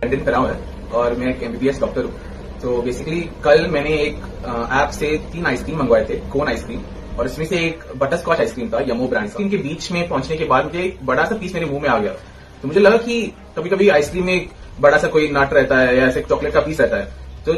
London करा हुआ है और मैं एक एमबीबीएस डॉक्टर हूँ। तो बेसिकली कल मैंने एक ऐप से 3 आइसक्रीम मंगवाए थे, कोन आइसक्रीम, और इसमें से एक बटर स्कॉच आइसक्रीम था, यमो ब्रांड का। इनके बीच में पहुंचने के बाद मुझे एक बड़ा सा पीस मेरे मुंह में आ गया। तो मुझे लगा कि कभी कभी आइसक्रीम में एक बड़ा सा कोई नट रहता है या ऐसे चॉकलेट का पीस रहता है। तो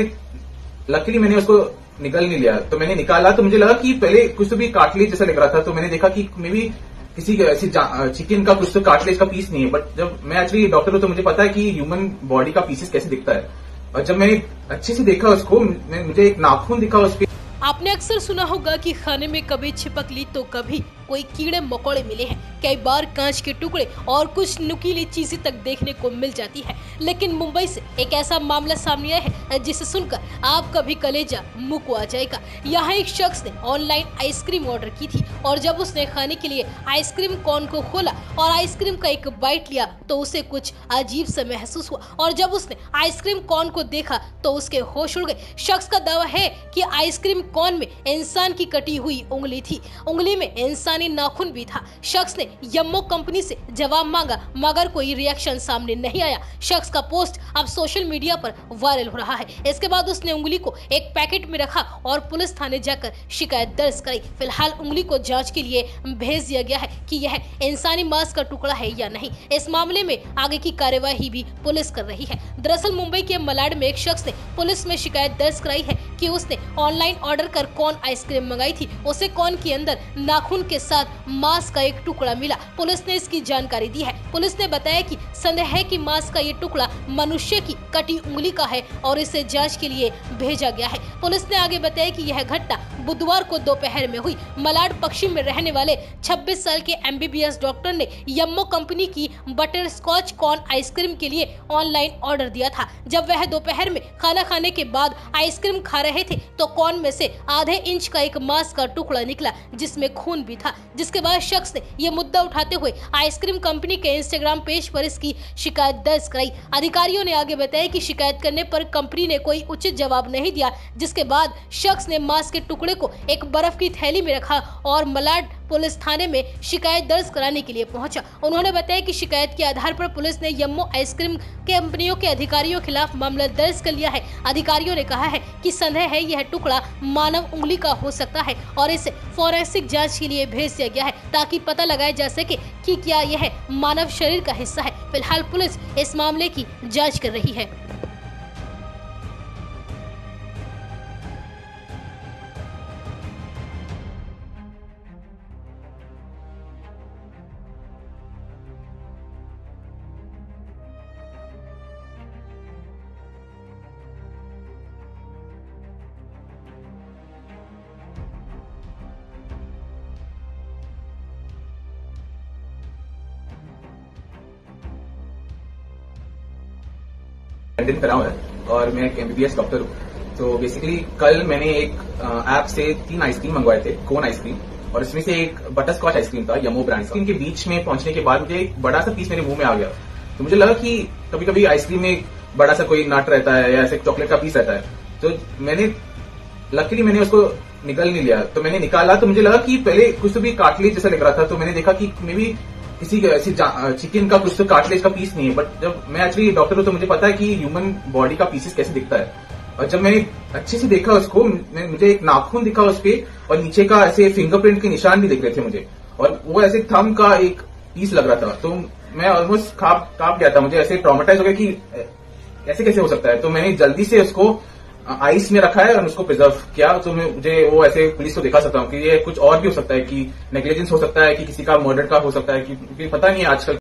मैंने उसको निकल नहीं लिया। तो मैंने निकाला तो मुझे लगा कि पहले कुछ तो भी कार्टिलेज जैसा लग रहा था। तो मैंने देखा कि मे बी किसी ऐसी चिकन का कुछ तो कार्टिलेज का पीस नहीं है। बट जब मैं एक्चुअली डॉक्टर हूं तो मुझे पता है कि ह्यूमन बॉडी का पीसेस कैसे दिखता है। और जब मैंने अच्छे से देखा उसको, मुझे एक नाखून दिखा उस पे। आपने अक्सर सुना होगा कि खाने में कभी छिपकली तो कभी कोई कीड़े मकोड़े मिले हैं। कई बार कांच के टुकड़े और कुछ नुकीली चीजें तक देखने को मिल जाती है। लेकिन मुंबई से एक ऐसा मामला सामने आया है जिसे सुनकर आपका भी कलेजा मुंह को आ जाएगा। यहाँ एक शख्स ने ऑनलाइन आइसक्रीम ऑर्डर की थी और जब उसने खाने के लिए आइसक्रीम कोन को खोला और आइसक्रीम का एक बाइट लिया तो उसे कुछ अजीब सा महसूस हुआ। और जब उसने आइसक्रीम कोन को देखा तो उसके होश उड़ गए। शख्स का दावा है कि आइसक्रीम कोन में इंसान की कटी हुई उंगली थी, उंगली में इंसानी नाखून भी था। शख्स ने यम्मो कंपनी से जवाब मांगा मगर कोई रिएक्शन सामने नहीं आया। शख्स का पोस्ट अब सोशल मीडिया पर वायरल हो रहा है। इसके बाद उसने उंगली को एक पैकेट में रखा और पुलिस थाने जाकर शिकायत दर्ज कराई। फिलहाल उंगली को जांच के लिए भेज दिया गया है कि यह इंसानी मांस का टुकड़ा है या नहीं। इस मामले में आगे की कार्यवाही भी पुलिस कर रही है। दरअसल मुंबई के मलाड में एक शख्स ने पुलिस में शिकायत दर्ज कराई है कि उसने ऑनलाइन ऑर्डर कर कोन आइसक्रीम मंगाई थी। उसे कोन के अंदर नाखून के साथ मांस का एक टुकड़ा मिला। पुलिस ने इसकी जानकारी दी है। पुलिस ने बताया कि संदेह है कि मांस का ये टुकड़ा मनुष्य की कटी उंगली का है और इसे जांच के लिए भेजा गया है। पुलिस ने आगे बताया कि यह घटना बुधवार को दोपहर में हुई। मलाड पश्चिम में रहने वाले 26 साल के एमबीबीएस डॉक्टर ने यम्मो कंपनी की बटर स्कॉच कोन आइसक्रीम के लिए ऑनलाइन ऑर्डर दिया था। जब वह दोपहर में खाना खाने के बाद आइसक्रीम खा रहे थे तो कोन में से आधे इंच का एक मांस का टुकड़ा निकला जिसमें खून भी था। जिसके बाद शख्स ने यह मुद्दा उठाते हुए आइसक्रीम कंपनी के इंस्टाग्राम पेज पर इसकी शिकायत दर्ज कराई। अधिकारियों ने आगे बताया कि शिकायत करने पर कंपनी ने कोई उचित जवाब नहीं दिया। जिसके बाद शख्स ने मांस के टुकड़े को एक बर्फ की थैली में रखा और मलाड पुलिस थाने में शिकायत दर्ज कराने के लिए पहुंचा। उन्होंने बताया कि शिकायत के आधार पर पुलिस ने यम्मो आइसक्रीम कंपनियों के अधिकारियों के खिलाफ मामला दर्ज कर लिया है। अधिकारियों ने कहा है कि संदेह है यह टुकड़ा मानव उंगली का हो सकता है और इसे फोरेंसिक जांच के लिए भेज दिया गया है ताकि पता लगाया जा सके कि क्या यह मानव शरीर का हिस्सा है। फिलहाल पुलिस इस मामले की जाँच कर रही है। लंदन करा हुआ है और मैं एक एमबीबीएस डॉक्टर हूँ। तो बेसिकली कल मैंने एक ऐप से 3 आइसक्रीम मंगवाए थे, कोन आइसक्रीम, और इसमें से एक बटर स्कॉच आइसक्रीम था, यमो ब्रांड का। इनके बीच में पहुंचने के बाद मुझे एक बड़ा सा पीस मेरे मुंह में आ गया। तो मुझे लगा कि कभी कभी आइसक्रीम में एक बड़ा सा कोई नट रहता है या ऐसे चॉकलेट का पीस रहता है। तो मैंने उसको निकल नहीं लिया। तो मैंने निकाला तो मुझे लगा कि पहले कुछ तो भी कार्टिलेज जैसा लग रहा था। तो मैंने देखा कि मे बी किसी ऐसी चिकन का कुछ तो कार्टिलेज का पीस नहीं है। बट जब मैं एक्चुअली डॉक्टर हूं तो मुझे पता है कि ह्यूमन बॉडी का पीसेस कैसे दिखता है। और जब मैंने अच्छे से देखा उसको, मुझे एक नाखून दिखा उस पे और नीचे का ऐसे फिंगरप्रिंट के निशान भी दिख रहे थे मुझे, और वो ऐसे थंब का एक पीस लग रहा था। तो मैं ऑलमोस्ट कांप गया था। मुझे ऐसे ट्रॉमेटाइज हो गया कि ऐसे कैसे हो सकता है। तो मैंने जल्दी से उसको आइस में रखा है और उसको प्रिजर्व किया। तो मुझे वो ऐसे पुलिस को दिखा सकता हूँ कि ये कुछ और भी हो सकता है, कि नेग्लिजेंस हो सकता है, कि किसी का मर्डर का हो सकता है, कि पता नहीं है आजकल।